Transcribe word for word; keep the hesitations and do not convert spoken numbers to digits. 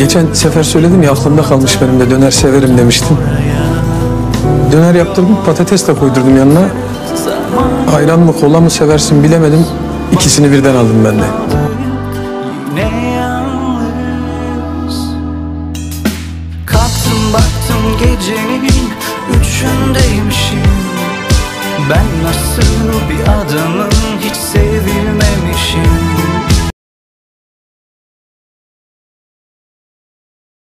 Geçen sefer söyledim ya, aklımda kalmış benim de, döner severim demiştim. Döner yaptırdım, patates de koydurdum yanına. Ayran mı kola mı seversin bilemedim. İkisini birden aldım ben de. Kalktım baktım gecenin üçündeymişim. Ben nasıl bir adamım?